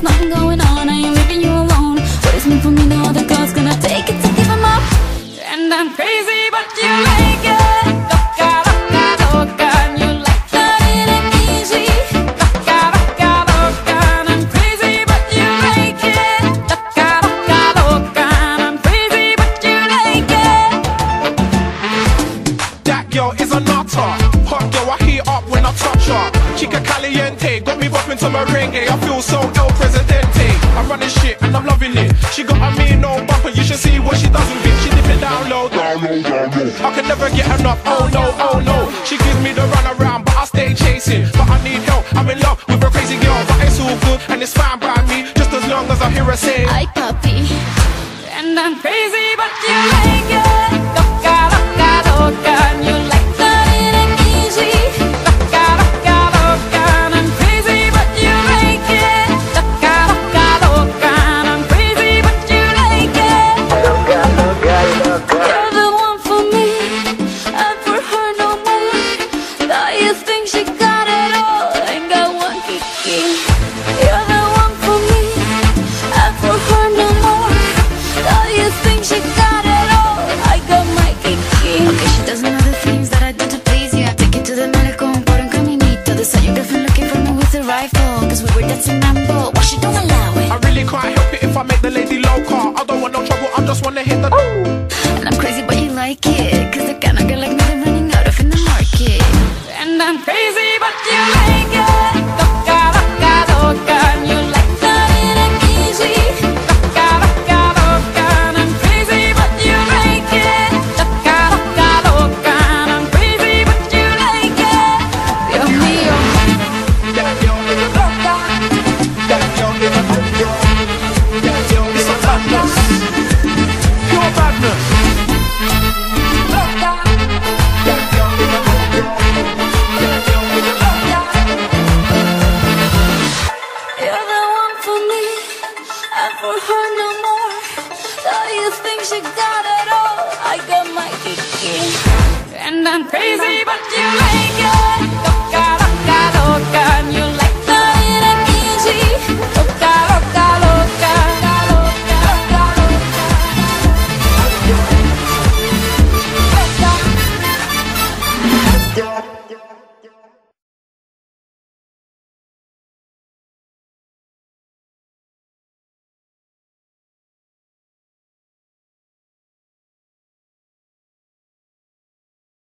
nothing going on, I ain't leaving you alone. What is meant for me, no other girl's gonna take it to give him up. And I'm crazy, but you like it. Loca, loca, loca, and you like that it ain't easy. Loca, loca, loca, and I'm crazy, but you like it. Loca, loca, loca, and I'm crazy, but you like it. That girl is a nutter. Hot girl, I heat up when I touch her. Chica caliente, got me bopping to merengue. I feel so El Presidente. I'm running shit and I'm loving it. She got a mean old bumper, you should see what she does with it. She dip it down low, down low, down low. I can never get enough, oh no, oh no. She gives me the run around, but I stay chasing. But I need help, I'm in love with a crazy girl. But it's all good and it's fine by me, just as long as I hear her say Ay, papi. And I'm crazy, but you like it. Loca, loca, loca, and you like that it ain't easy. Loca, loca, loca, and I'm crazy, but you like it. Loca, loca, loca, and I'm crazy, but you like it. Loca, loca, loca. You're the one for me, and for her no more. Now you think she got it all, ain't got one kiki. You're the one for me, and for her no more. Now you think she got it all, I got my kiki. Okay, she does know the things that I do to please you. I take it to the malecón por un caminito. The sun, your girlfriend looking for me with a rifle, cause we were dancing mambo. Why she don't allow it? I really can't help it if I make the lady loca. I don't want no trouble, I just wanna hit the And I'm crazy, but you like it, cause the kind of girl like me they're running out of in the market. And I'm crazy, but you like it. Loca, loca, loca, and you like that it ain't easy. Loca, loca, loca, and I'm crazy, but you like it. Loca, loca, loca, and I'm crazy, but you like it. Dios mío. that girl is a loca. That girl is a loca. That girl is a badness. Pure badness. Loca. That girl is a loca. That girl is a loca. You're the one for me, and for her no more. Now you think she got it all, I got my kiki. And I'm crazy, but you like it. Loca, loca, loca, and you like that it ain't easy. Loca, loca, loca, loca, loca, loca. Girl.